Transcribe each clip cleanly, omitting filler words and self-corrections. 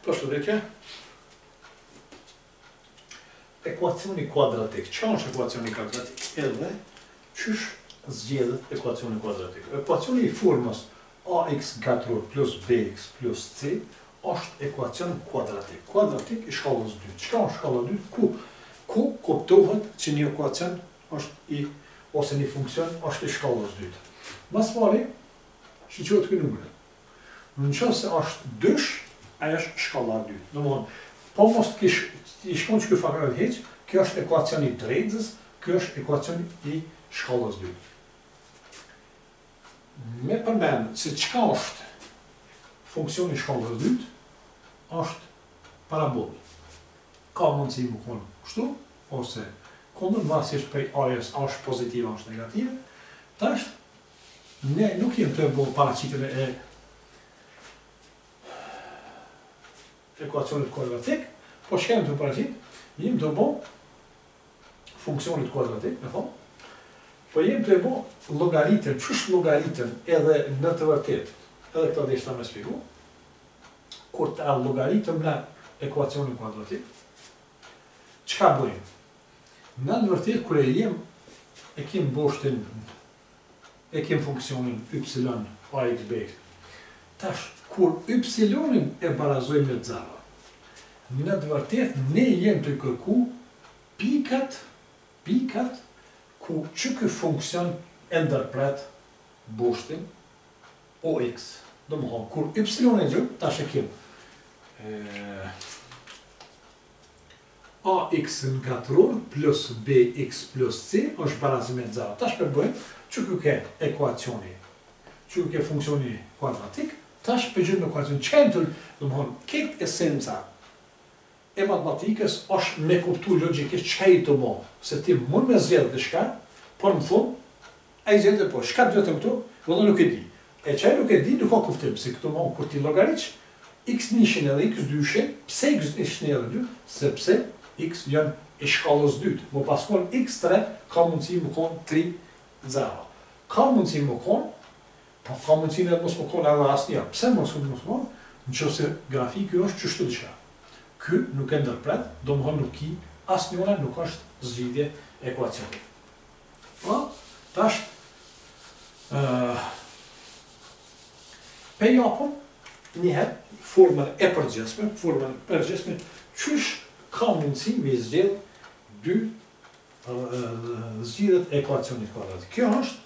Përshëndetje. Ekuacioni kuadratik. Çfarë është ekuacioni kuadratik? Edhe çysh zgjedhet ekuacioni kuadratik. Ekuacioni I formës ax katror plus bx plus c është ekuacion kuadratik. Kuadratik I shkallës 2. Çka është shkalla 2? Ku kuptohet që një ekuacion është ose një funksion është I shkallës 2. Mas pari, shiqohet ky numër. Nëse është 2, ajo është shkalla 2. Domthonë, po mos I shkon që ky faktor heq, kjo është ekuacioni I drejtës, kjo është ekuacioni I shkallës 2. Me përmend se çka është funksioni I shkallës 2, është parabolë. Ka mundësi më konë kështu, ose kundër vasisht prej A-jes, A është pozitive, A është negative. Tash, ne nuk jem të bëjmë paraqitjen e ekuacionit kuadratik, po shkem të paraqit, jem të bëjmë funksionit kuadratik, me thonë, po jem të bëjmë logaritën, ç'është logaritën edhe në të vërtetë, edhe këto dhe ishta me shpjegu, kur të logaritëm në ekuacionin kuadratik, çka bëjmë? Në të vërtetë, kur e kem boshtin, e kem funksionin y, ax, bx. Tash, kur y-in e barazojmë me zero, në të vërtetë, ne jem të kërku pikat ku që ky funksion e ndërpret boshtin ox. Domethënë, kur y e gjë, tash e kem ax në katror plus bx plus c është barazim me zero. Tash përbëjmë që ky ke ekuacioni, që ky ke funksioni kuadratik, tash përgjithë në ekuacion qentër, domethënë, këtë esenca e matematikës është me kuptu logjikisht çka I të bo, se ti mund me zgjedhë diçka, por më thonë, ai zgjedhë po, çka duhet të këtu, vëllai nuk e di. E çaj nuk e di, nuk ka kuptim, se këtu më kur ti llogaritsh x1 edhe x2, pse x1 edhe 2? Sepse x janë I shkallës 2. Më paskon x3 ka mundësi më kon 3 0. Ka mundësi më kon, po ka mundësi edhe mos më kon edhe asnjë. Pse mos më kon? Nëse grafiki është çështë diçka. Ky nuk e ndërpret, domethënë nuk I asnjëra nuk është zgjidhje ekuacioni. Po, tash pe japëm njëherë formën e përgjithshme, çysh ka mundësi me zgjedh dy zgjidhjet e ekuacionit kuadratik. Kjo është,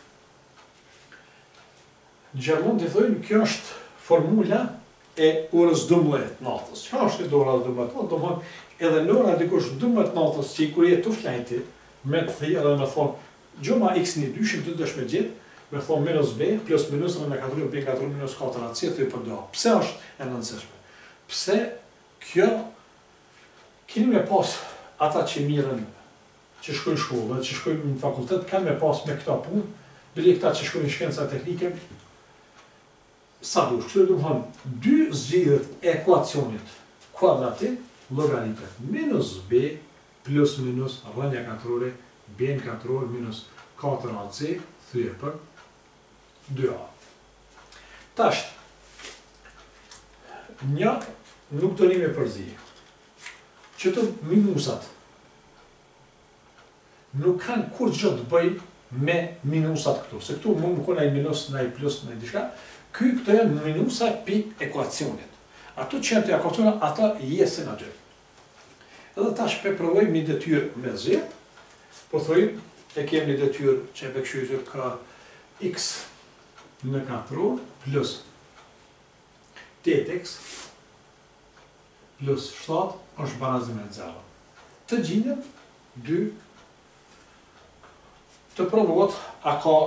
në gjermon të thojnë, kjo është formula e orës 12 natës. Çka është ora 12 natës? Domethënë, edhe në ora dikush 12 natës që kur je të flajti, me të thëjë edhe me thonë, gjoma x1 dyshim të dësh me gjithë, me thonë minus b, plus minus në 4, b 4 minus 4 c, të i përdo. Pse është e nëndësishme? Pse kjo, keni me pas ata që mirën, që shkojnë shkollë, që shkojnë në fakultet, kanë me pas me këta punë, bile këta që shkojnë në shkenca teknike, sa dush, kështu e du më thonë, dy zgjidhjet e ekuacionit kuadratik, logaritet minus b plus minus rënja katrore, b në katror minus 4ac, thyje për 2a. Tash, një nuk të një me përzi. Që të minusat nuk kanë kur gjë të bëj me minusat këtu. Se këtu mund më kona I minus, na I plus, na I dishka. Këto janë minusa pi ekuacionit. Ato që janë të ekuacionit, ata jesin aty. Edhe tash pe provojmë një detyrë me zhjet, po thojmë, e kem një detyrë që e bekshujtë ka x në 4 plus 8x plus 7 është barazim e 0. Të gjinëm, 2, të provohet, a ka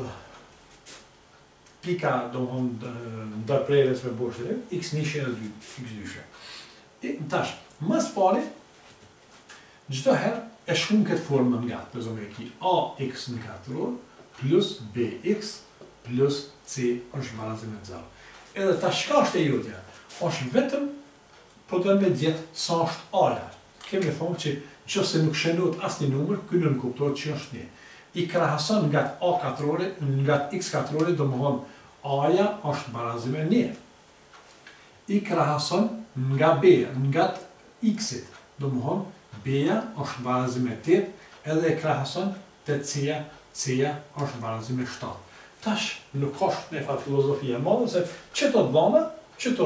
pika ndërprerjes me boshtin, x1 edhe 2, x2. Në tash, mas pari, çdo herë e shkruan këtë formën nga, për zonë e ki ax në 4 plus bx plus c është barazim e 0. Edhe ta shka është e jotja, është vetëm po do me djetë sa është a-ja. Kemi thonë që nëse nuk shënot asnjë numër, ky nuk kuptohet që është një. I krahason nga a4-ore, nga x4-ore, do më thonë a-ja është barazim e 1. I krahason nga B-ja, nga x-it. Domethënë, B-ja është barazi me 8 edhe e krahason te C-ja, C-ja është barazi me 7. Tash nuk është në fakt filozofia e madhe se çeto dhëna, çeto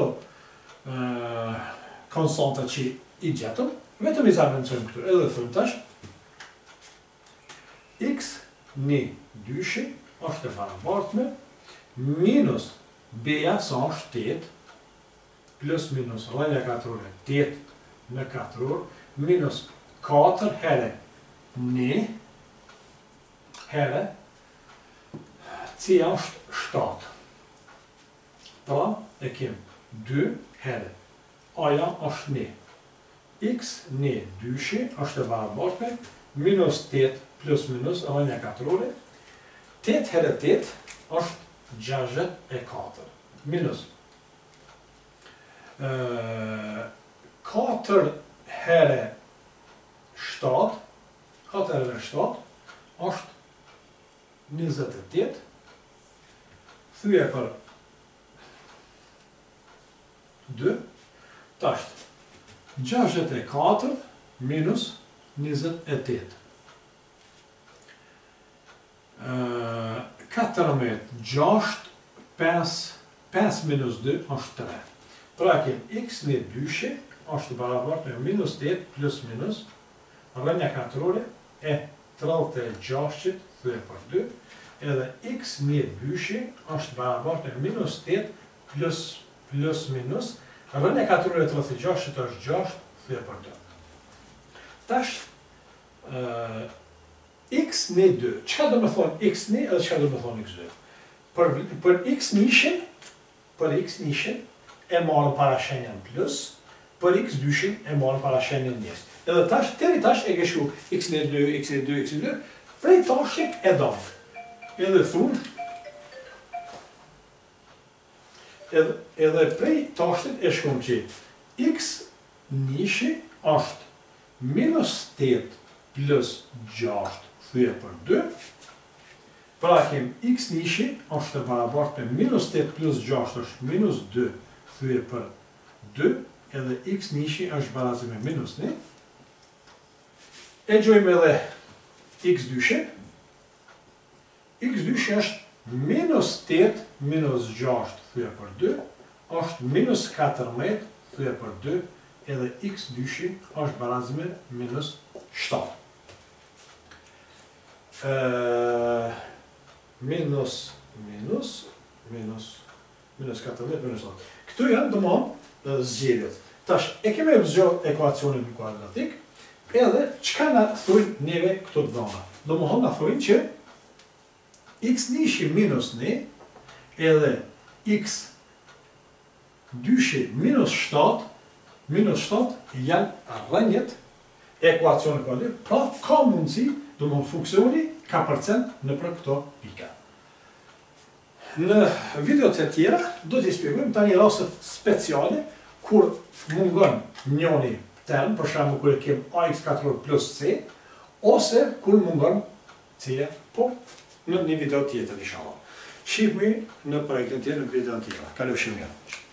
konstanta që i gjetëm, vetëm i zavendësojmë këtu. Edhe thëmë tash x një dyshi është e barabartë me minus b-ja sa është 8 plus minus rënja katrore 8 në 4 minus 4 herë 1 herë c-ja është 7. Pra e kem 2 herë a-ja është 1. X një dyshi është e barabartë me minus 8 plus minus rënja katrore 8 herë 8 është 64 minus 4 herë 7 është 28 thyje për 2 tash 64 minus 28 14, 6, 5 minus 2 është 3. Pra kem x një dyshi është barabartë me minus 8 plus minus rënja katrore e 36 thyje për 2 edhe x një dyshi është barabartë me minus 8 plus minus rënja katrore e 36 është 6 thyje për 2. Tash x1, 2. Çka do me thonë x1 edhe çka do me thonë x2? Për x1-shin e marrë parashenjen plus, për x2-shin e marrë parashenjen njës. Edhe tash, teri tash e ke shku x1, 2, x1, 2, x2, prej tashik e damë. Edhe thunë, edhe prej tashit e shkum që x1-shi është minus 8 plus 6 thyje për 2, pra kem x1-shi është e barabartë me minus 8 plus 6 është minus 2 thyje për 2, edhe x1-shi është barazi me minus 1. E gjojmë edhe x2-shi. x2-shi është minus 8 minus 6 thyje për 2, është minus 14 thyje për 2, edhe x2-shi është barazi me minus 7. Minus 14, minus 7. Këtu janë domosdoshmë zgjedhjet. Tash, e kemi zgjedhur ekuacionin kuadratik, edhe çka na thojnë neve këto të dhëna? Domosdoshmë na thojnë që x1-shi minus 1 edhe x2-shi minus 7 janë rrënjët e ekuacionit kuadratik, pra ka mundësi, domosdoshmë funksioni ka përcent në për këto pika. Në videot e tjera do t'i shpjegojmë tani rastet speciale kur mungon njoni term, për shembull kur e kem ax4 plus c, ose kur mungon c-ja, po në një video tjetër inshallah. Shihemi në projektin tjetër në videon tjetër. Kalofshim mirë.